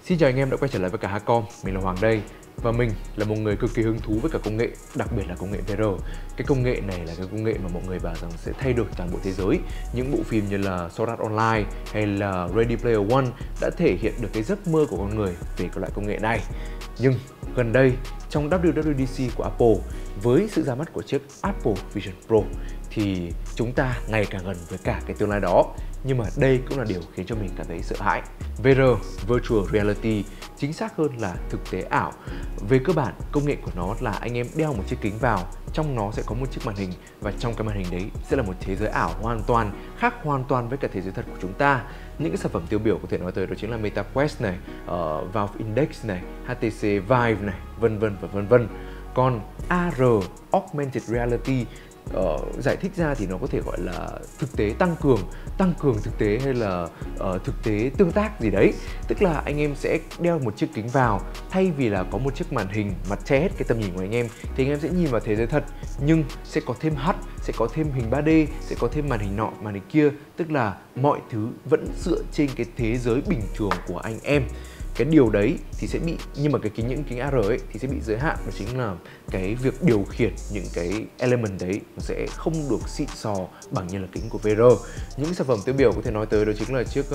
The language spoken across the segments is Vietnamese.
Xin chào anh em đã quay trở lại với cả Hacom, mình là Hoàng đây. Và mình là một người cực kỳ hứng thú với cả công nghệ, đặc biệt là công nghệ VR. Cái công nghệ này là cái công nghệ mà mọi người bảo rằng sẽ thay đổi toàn bộ thế giới. Những bộ phim như là Sword Art Online hay là Ready Player One đã thể hiện được cái giấc mơ của con người về cái loại công nghệ này. Nhưng gần đây, trong WWDC của Apple, với sự ra mắt của chiếc Apple Vision Pro thì chúng ta ngày càng gần với cả cái tương lai đó. Nhưng mà đây cũng là điều khiến cho mình cảm thấy sợ hãi. VR, Virtual Reality, chính xác hơn là thực tế ảo. Về cơ bản, công nghệ của nó là anh em đeo một chiếc kính vào, trong nó sẽ có một chiếc màn hình và trong cái màn hình đấy sẽ là một thế giới ảo hoàn toàn, khác hoàn toàn với cả thế giới thật của chúng ta. Những cái sản phẩm tiêu biểu có thể nói tới đó chính là Meta Quest này, Valve Index này, HTC Vive này, vân vân và vân vân. Còn AR, Augmented Reality, giải thích ra thì nó có thể gọi là thực tế tăng cường thực tế hay là thực tế tương tác gì đấy. Tức là anh em sẽ đeo một chiếc kính vào, thay vì là có một chiếc màn hình mà che hết cái tầm nhìn của anh em thì anh em sẽ nhìn vào thế giới thật, nhưng sẽ có thêm HUD, sẽ có thêm hình 3D, sẽ có thêm màn hình nọ, màn hình kia. Tức là mọi thứ vẫn dựa trên cái thế giới bình thường của anh em. Cái điều đấy thì sẽ bị, nhưng mà những kính AR ấy thì sẽ bị giới hạn, đó chính là cái việc điều khiển những cái element đấy nó sẽ không được xịn sò bằng như là kính của VR. Những sản phẩm tiêu biểu có thể nói tới đó chính là chiếc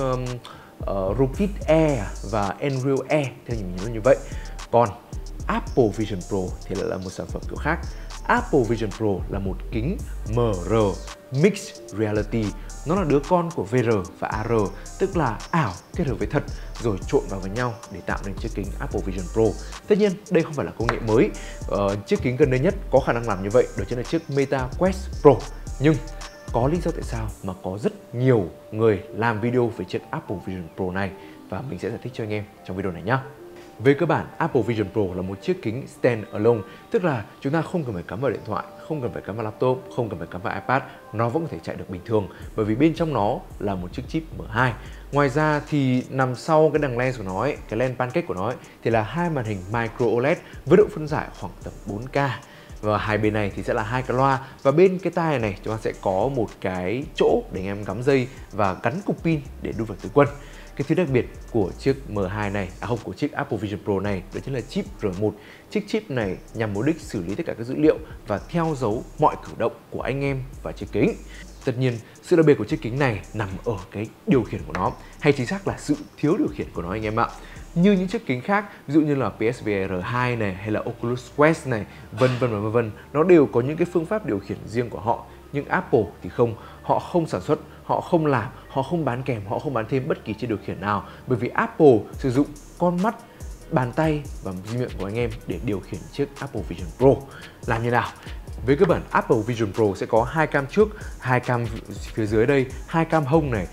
Rocket Air và Unreal Air, theo mình nhớ như vậy. Còn Apple Vision Pro thì lại là một sản phẩm kiểu khác. Apple Vision Pro là một kính MR, Mixed Reality. Nó là đứa con của VR và AR, tức là ảo kết hợp với thật rồi trộn vào với nhau để tạo nên chiếc kính Apple Vision Pro. Tất nhiên đây không phải là công nghệ mới. Chiếc kính gần đây nhất có khả năng làm như vậy đó chính là chiếc Meta Quest Pro. Nhưng có lý do tại sao mà có rất nhiều người làm video về chiếc Apple Vision Pro này, và mình sẽ giải thích cho anh em trong video này nhé. Về cơ bản, Apple Vision Pro là một chiếc kính stand-alone, tức là chúng ta không cần phải cắm vào điện thoại, không cần phải cắm vào laptop, không cần phải cắm vào iPad, nó vẫn có thể chạy được bình thường, bởi vì bên trong nó là một chiếc chip M2. Ngoài ra thì nằm sau cái đằng lens của nó ấy, cái lens pancake của nó ấy, thì là hai màn hình micro OLED với độ phân giải khoảng tầm 4K. Và hai bên này thì sẽ là hai cái loa, và bên cái tai này chúng ta sẽ có một cái chỗ để anh em gắm dây và gắn cục pin để đút vào túi quần. Cái thứ đặc biệt của chiếc M2 này, của chiếc Apple Vision Pro này, đó chính là chip R1. Chiếc chip này nhằm mục đích xử lý tất cả các dữ liệu và theo dấu mọi cử động của anh em và chiếc kính. Tất nhiên, sự đặc biệt của chiếc kính này nằm ở cái điều khiển của nó, hay chính xác là sự thiếu điều khiển của nó anh em ạ. Như những chiếc kính khác, ví dụ như là PSVR 2 này hay là Oculus Quest này, vân vân, nó đều có những cái phương pháp điều khiển riêng của họ. Nhưng Apple thì không, họ không sản xuất, họ không làm, họ không bán kèm, họ không bán thêm bất kỳ chiếc điều khiển nào, bởi vì Apple sử dụng con mắt, bàn tay và miệng của anh em để điều khiển chiếc Apple Vision Pro. Làm như nào? Với cơ bản, Apple Vision Pro sẽ có hai cam trước, hai cam phía dưới đây, hai cam hông này,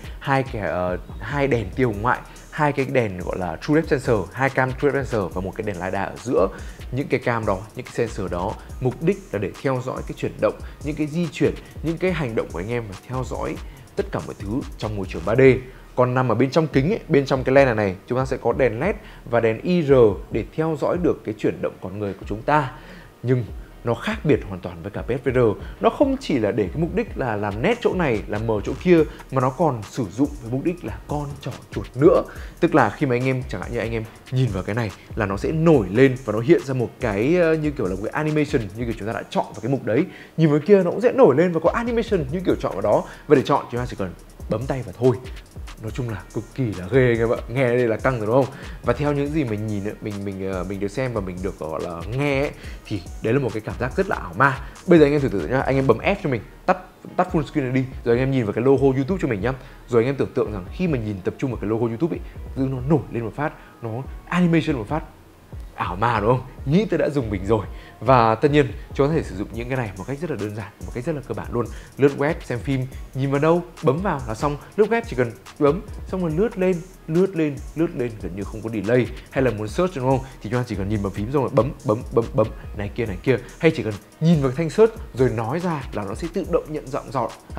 hai đèn tiêu hồng ngoại, hai cái đèn gọi là True Depth Sensor, hai cam True Depth Sensor và một cái đèn LiDAR ở giữa. Những cái cam đó, những cái sensor đó mục đích là để theo dõi cái chuyển động, những cái di chuyển, những cái hành động của anh em, và theo dõi tất cả mọi thứ trong môi trường 3D. Còn nằm ở bên trong kính ấy, bên trong cái lens này chúng ta sẽ có đèn LED và đèn IR để theo dõi được cái chuyển động con người của chúng ta. Nhưng nó khác biệt hoàn toàn với cả PSVR. Nó không chỉ là để cái mục đích là làm nét chỗ này, làm mờ chỗ kia, mà nó còn sử dụng với mục đích là con trỏ chuột nữa. Tức là khi mà anh em, chẳng hạn như anh em nhìn vào cái này là nó sẽ nổi lên và nó hiện ra một cái như kiểu là một cái animation, như kiểu chúng ta đã chọn vào cái mục đấy. Nhìn vào kia nó cũng sẽ nổi lên và có animation như kiểu chọn vào đó. Và để chọn chúng ta chỉ cần bấm tay vào thôi. Nói chung là cực kỳ là ghê anh em ạ. Nghe đây là căng rồi đúng không? Và theo những gì mình nhìn, mình được xem và mình được gọi là nghe ấy, thì đấy là một cái cảm giác rất là ảo ma. Bây giờ anh em thử nhá, anh em bấm F cho mình, tắt full screen này đi, rồi anh em nhìn vào cái logo YouTube cho mình nhá. Rồi anh em tưởng tượng rằng khi mà nhìn tập trung vào cái logo YouTube ấy, tự nó nổi lên một phát, nó animation một phát, ảo ma đúng không? Nghĩ tôi đã dùng mình rồi. Và tất nhiên chúng ta có thể sử dụng những cái này một cách rất là đơn giản, một cách rất là cơ bản luôn. Lướt web, xem phim, nhìn vào đâu, bấm vào là xong. Lướt web chỉ cần bấm xong rồi lướt lên gần như không có delay. Hay là muốn search đúng không? Thì chúng ta chỉ cần nhìn vào phím rồi bấm này kia. Hay chỉ cần nhìn vào thanh search rồi nói ra là nó sẽ tự động nhận giọng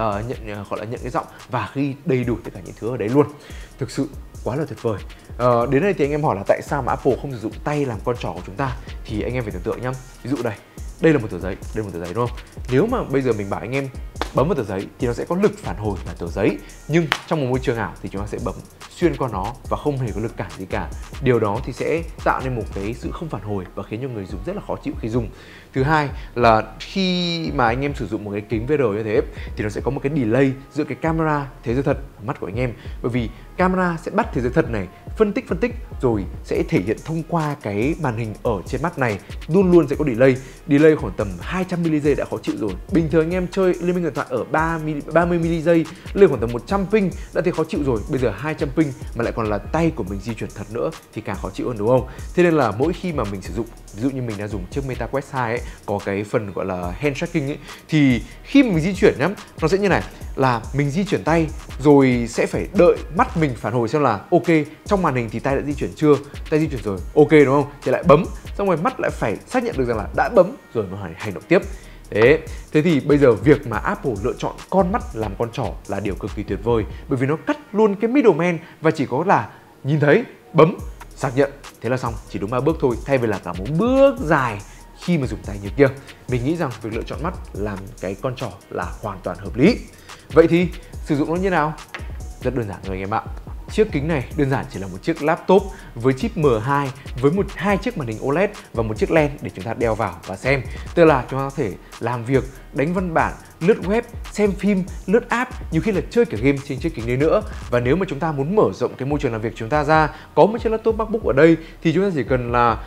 nhận cái giọng và ghi đầy đủ tất cả những thứ ở đấy luôn. Thực sự quá là tuyệt vời. Đến đây thì anh em hỏi là tại sao mà Apple không sử dụng tay làm con trỏ của chúng ta, thì anh em phải tưởng tượng nhá. Ví dụ đây là một tờ giấy, đúng không? Nếu mà bây giờ mình bảo anh em bấm vào tờ giấy thì nó sẽ có lực phản hồi là tờ giấy, nhưng trong một môi trường ảo thì chúng ta sẽ bấm xuyên qua nó và không hề có lực cản gì cả. Điều đó thì sẽ tạo nên một cái sự không phản hồi và khiến cho người dùng rất là khó chịu khi dùng. Thứ hai là khi mà anh em sử dụng một cái kính VR như thế thì nó sẽ có một cái delay giữa cái camera thế giới thật và mắt của anh em, bởi vì camera sẽ bắt thế giới thật này, phân tích rồi sẽ thể hiện thông qua cái màn hình ở trên mắt này, luôn sẽ có delay khoảng tầm 200 ms đã khó chịu rồi. Bình thường anh em chơi Liên Minh Huyền Thoại ở 30 ms lên khoảng tầm 100 ping đã thấy khó chịu rồi, bây giờ 200 ping mà lại còn là tay của mình di chuyển thật nữa thì càng khó chịu hơn, đúng không? Thế nên là mỗi khi mà mình sử dụng, ví dụ như mình đang dùng chiếc Meta Quest 2 ấy, có cái phần gọi là hand tracking ấy, thì khi mình di chuyển nhá, nó sẽ như này, là mình di chuyển tay rồi sẽ phải đợi mắt mình phản hồi xem là ok, trong màn hình thì tay đã di chuyển chưa, tay di chuyển rồi, ok đúng không? Thì lại bấm, xong rồi mắt lại phải xác nhận được rằng là đã bấm rồi nó hành động tiếp. Thế thì bây giờ việc mà Apple lựa chọn con mắt làm con trỏ là điều cực kỳ tuyệt vời, bởi vì nó cắt luôn cái middleman và chỉ có là nhìn thấy, bấm, xác nhận, thế là xong, chỉ đúng 3 bước thôi, thay vì là cả một bước dài khi mà dùng tay như kia. Mình nghĩ rằng việc lựa chọn mắt làm cái con trỏ là hoàn toàn hợp lý. Vậy thì sử dụng nó như nào? Rất đơn giản rồi anh em ạ. Chiếc kính này đơn giản chỉ là một chiếc laptop với chip M2 với hai chiếc màn hình OLED và một chiếc lens để chúng ta đeo vào và xem. Tức là chúng ta có thể làm việc, đánh văn bản, lướt web, xem phim, lướt app, nhiều khi là chơi cả game trên chiếc kính đấy nữa. Và nếu mà chúng ta muốn mở rộng cái môi trường làm việc chúng ta ra, có một chiếc laptop MacBook ở đây thì chúng ta chỉ cần là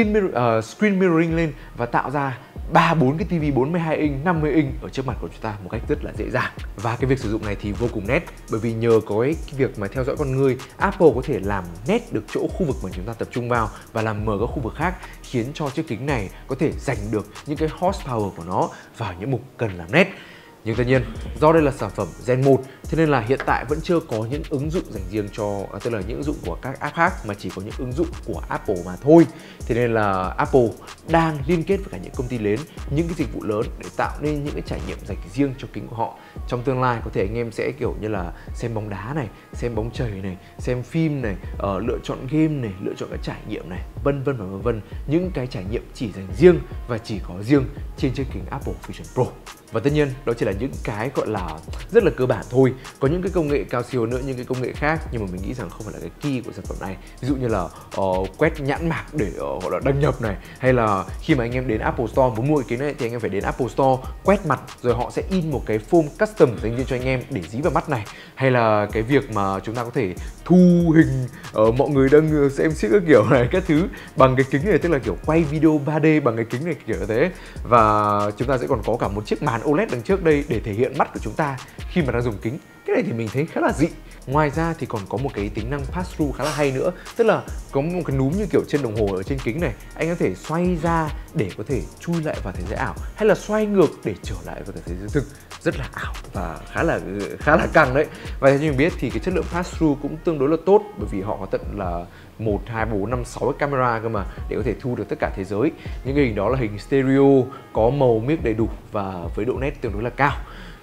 screen mirroring lên và tạo ra 3-4 cái TV 42 inch, 50 inch ở trước mặt của chúng ta một cách rất là dễ dàng. Và cái việc sử dụng này thì vô cùng nét, bởi vì nhờ có cái việc mà theo dõi con người, Apple có thể làm nét được chỗ khu vực mà chúng ta tập trung vào và làm mờ các khu vực khác, khiến cho chiếc kính này có thể dành được những cái horsepower của nó vào những mục cần làm nét. Nhưng tất nhiên, do đây là sản phẩm Gen 1, thế nên là hiện tại vẫn chưa có những ứng dụng dành riêng cho, tức là những ứng dụng của các app khác, mà chỉ có những ứng dụng của Apple mà thôi. Thế nên là Apple đang liên kết với cả những công ty lớn, những cái dịch vụ lớn để tạo nên những cái trải nghiệm dành riêng cho kính của họ. Trong tương lai có thể anh em sẽ kiểu như là xem bóng đá này, xem bóng chày này, xem phim này, lựa chọn game này, lựa chọn các trải nghiệm này, vân vân. Những cái trải nghiệm chỉ dành riêng và chỉ có riêng trên chiếc kính Apple Vision Pro. Và tất nhiên đó chỉ là những cái gọi là rất là cơ bản thôi. Có những cái công nghệ cao siêu nữa, những cái công nghệ khác, nhưng mà mình nghĩ rằng không phải là cái key của sản phẩm này. Ví dụ như là quét nhãn mạc để gọi là đăng nhập này, hay là khi mà anh em đến Apple Store muốn mua cái kính này thì anh em phải đến Apple Store quét mặt rồi họ sẽ in một cái form custom dành riêng cho anh em để dí vào mắt này. Hay là cái việc mà chúng ta có thể thu hình mọi người đang xem xiếc các kiểu này các thứ bằng cái kính này, tức là kiểu quay video 3D bằng cái kính này kiểu thế. Và chúng ta sẽ còn có cả một chiếc màn OLED đằng trước đây để thể hiện mắt của chúng ta khi mà đang dùng kính. Cái này thì mình thấy khá là dị. Ngoài ra thì còn có một cái tính năng pass-through khá là hay nữa, tức là có một cái núm như kiểu trên đồng hồ ở trên kính này, anh có thể xoay ra để có thể chui lại vào thế giới ảo, hay là xoay ngược để trở lại vào thế giới thực, rất là ảo và khá là căng đấy. Và theo như mình biết thì cái chất lượng pass-through cũng tương đối là tốt, bởi vì họ có tận là 1, 2, 4, 5, 6 cái camera cơ mà, để có thể thu được tất cả thế giới. Những cái hình đó là hình stereo, có màu miếc đầy đủ và với độ nét tương đối là cao.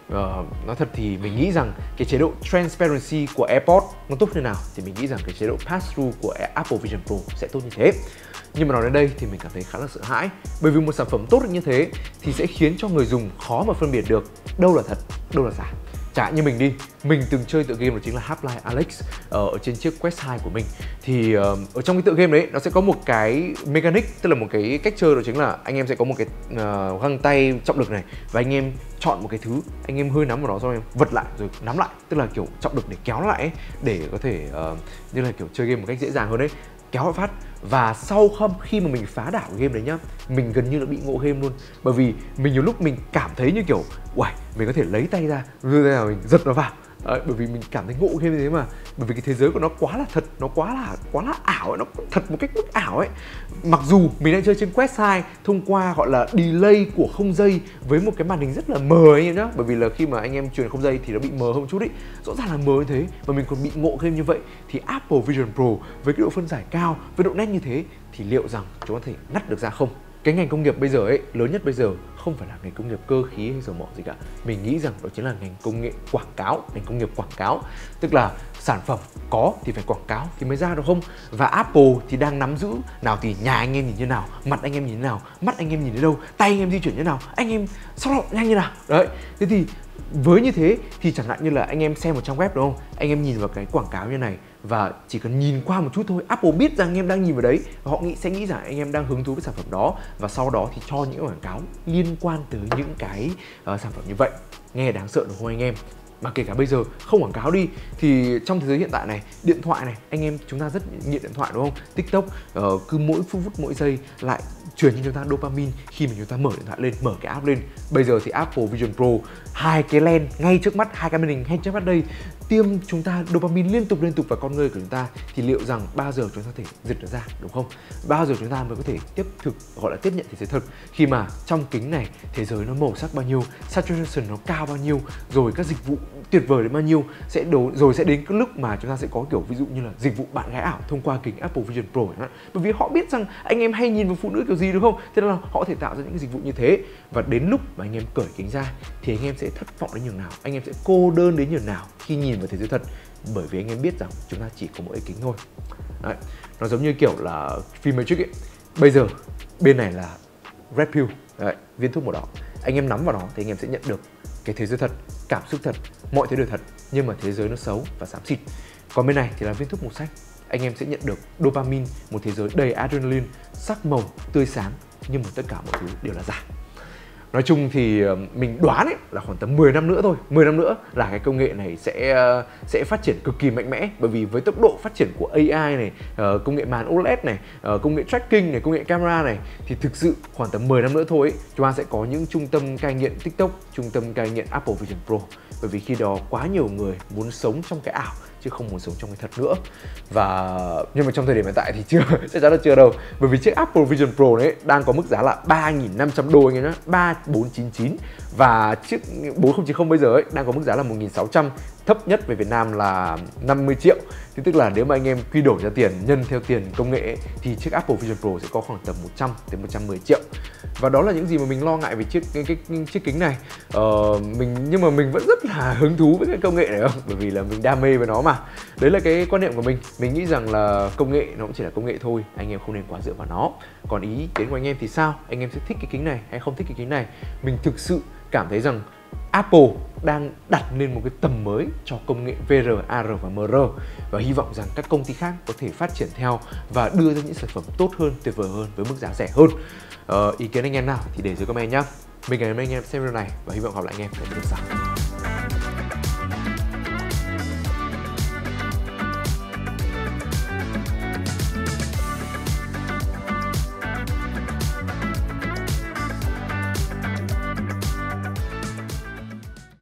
Nói thật thì mình nghĩ rằng cái chế độ transparency của AirPods nó tốt như nào thì mình nghĩ rằng cái chế độ pass-through của Apple Vision Pro sẽ tốt như thế. Nhưng mà nói đến đây thì mình cảm thấy khá là sợ hãi, bởi vì một sản phẩm tốt được như thế thì sẽ khiến cho người dùng khó mà phân biệt được đâu là thật, đâu là giả. Chẳng hạn như mình đi, mình từng chơi tựa game đó chính là Half-Life Alyx ở trên chiếc Quest 2 của mình. Thì ở trong cái tựa game đấy nó sẽ có một cái mechanic, tức là một cái cách chơi đó chính là anh em sẽ có một cái găng tay trọng lực này, và anh em chọn một cái thứ, anh em hơi nắm vào nó xong em vật lại rồi nắm lại, tức là kiểu trọng lực để kéo lại ấy, để có thể như là kiểu chơi game một cách dễ dàng hơn đấy, kéo phát. Và sau khi mà mình phá đảo game đấy nhá, mình gần như là bị ngộ game luôn, bởi vì mình nhiều lúc mình cảm thấy như kiểu uầy, mình có thể lấy tay ra rồi là mình giật nó vào. Đấy, bởi vì mình cảm thấy ngộ game như thế mà, bởi vì cái thế giới của nó quá là thật, nó quá là ảo ấy, nó thật một cách mức ảo ấy. Mặc dù mình đang chơi trên Quest 2 thông qua gọi là delay của không dây với một cái màn hình rất là mờ anh em nhá, bởi vì là khi mà anh em truyền không dây thì nó bị mờ hơn một chút ý, rõ ràng là mờ như thế mà mình còn bị ngộ game như vậy, thì Apple Vision Pro với cái độ phân giải cao, với độ nét như thế thì liệu rằng chúng ta có thể nắt được ra không? cái ngành công nghiệp bây giờ ấy, lớn nhất bây giờ không phải là ngành công nghiệp cơ khí hay dầu mỏ gì cả. Mình nghĩ rằng đó chính là ngành công nghệ quảng cáo, ngành công nghiệp quảng cáo. Tức là sản phẩm có thì phải quảng cáo thì mới ra được không? Và Apple thì đang nắm giữ nào thì nhà anh em nhìn như nào, mặt anh em nhìn như nào, mắt anh em nhìn đến đâu, tay anh em di chuyển như nào, anh em sau đó nhanh như nào. Đấy, thế thì với như thế thì chẳng hạn như là anh em xem một trang web đúng không? Anh em nhìn vào cái quảng cáo như này và chỉ cần nhìn qua một chút thôi, Apple biết rằng anh em đang nhìn vào đấy và họ sẽ nghĩ rằng anh em đang hứng thú với sản phẩm đó, và sau đó thì cho những quảng cáo liên quan tới những cái sản phẩm như vậy. Nghe đáng sợ đúng không anh em? Mà kể cả bây giờ không quảng cáo đi thì trong thế giới hiện tại này, điện thoại này, anh em chúng ta rất nghiện điện thoại đúng không? TikTok cứ mỗi phút mỗi giây lại truyền cho chúng ta dopamine khi mà chúng ta mở điện thoại lên, mở cái app lên. Bây giờ thì Apple Vision Pro, hai cái lens ngay trước mắt, hai cái màn hình ngay trước mắt đây tiêm chúng ta dopamine liên tục vào con người của chúng ta, thì liệu rằng bao giờ chúng ta có thể giật nó ra đúng không? Bao giờ chúng ta mới có thể gọi là tiếp nhận thế giới thật, khi mà trong kính này thế giới nó màu sắc bao nhiêu, saturation nó cao bao nhiêu, rồi các dịch vụ tuyệt vời đến bao nhiêu, rồi sẽ đến cái lúc mà chúng ta sẽ có kiểu ví dụ như là dịch vụ bạn gái ảo thông qua kính Apple Vision Pro. Bởi vì họ biết rằng anh em hay nhìn vào phụ nữ kiểu gì đúng không? Thế nên là họ có thể tạo ra những cái dịch vụ như thế. Và đến lúc mà anh em cởi kính ra thì anh em sẽ thất vọng đến nhường nào, anh em sẽ cô đơn đến nhường nào khi nhìn vào thế giới thật, bởi vì anh em biết rằng chúng ta chỉ có mỗi kính thôi. Đấy, nó giống như kiểu là phim Matrix ấy. Bây giờ bên này là Red Pill, đấy, viên thuốc màu đỏ. Anh em nắm vào nó thì anh em sẽ nhận được cái thế giới thật, cảm xúc thật, mọi thứ đều thật, nhưng mà thế giới nó xấu và xám xịt. Còn bên này thì là viên thuốc màu xanh, anh em sẽ nhận được dopamine, một thế giới đầy adrenaline, sắc màu, tươi sáng, nhưng mà tất cả mọi thứ đều là giả. Nói chung thì mình đoán ấy, là khoảng tầm 10 năm nữa thôi, 10 năm nữa là cái công nghệ này sẽ phát triển cực kỳ mạnh mẽ. Bởi vì với tốc độ phát triển của AI này, công nghệ màn OLED này, công nghệ tracking này, công nghệ camera này, thì thực sự khoảng tầm 10 năm nữa thôi ấy, chúng ta sẽ có những trung tâm cai nghiện TikTok, trung tâm cai nghiện Apple Vision Pro. Bởi vì khi đó quá nhiều người muốn sống trong cái ảo chứ không muốn sống trong cái thật nữa. Nhưng mà trong thời điểm hiện tại thì chưa, chắc chắn là chưa đâu. Bởi vì chiếc Apple Vision Pro đấy đang có mức giá là 3.500 đô anh em nhé, 3499. Và chiếc 4090 bây giờ ấy đang có mức giá là 1.600, thấp nhất về Việt Nam là 50 triệu. Thì tức là nếu mà anh em quy đổi ra tiền, nhân theo tiền công nghệ ấy, thì chiếc Apple Vision Pro sẽ có khoảng tầm 100 đến 110 triệu. Và đó là những gì mà mình lo ngại về chiếc kính này. Nhưng mà mình vẫn rất là hứng thú với cái công nghệ này không? Bởi vì là mình đam mê với nó mà. Đấy là cái quan niệm của mình. Mình nghĩ rằng là công nghệ nó cũng chỉ là công nghệ thôi, anh em không nên quá dựa vào nó. Còn ý kiến của anh em thì sao? Anh em sẽ thích cái kính này hay không thích cái kính này? Mình thực sự cảm thấy rằng Apple đang đặt lên một cái tầm mới cho công nghệ VR, AR và MR, và hy vọng rằng các công ty khác có thể phát triển theo và đưa ra những sản phẩm tốt hơn, tuyệt vời hơn với mức giá rẻ hơn. Ý kiến anh em nào thì để dưới comment nhá. Mình cảm ơn anh em xem video này và hy vọng gặp lại anh em ở video sau.